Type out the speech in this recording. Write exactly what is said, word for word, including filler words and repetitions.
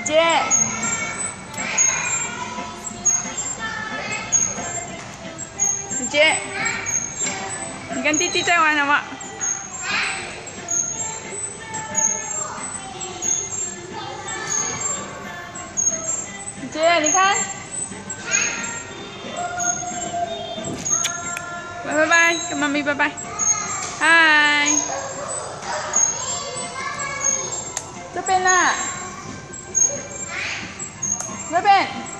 姐，姐姐，你跟弟弟在玩什么？姐姐，你看，拜拜拜，跟妈咪拜拜，嗨，这边呢，这边。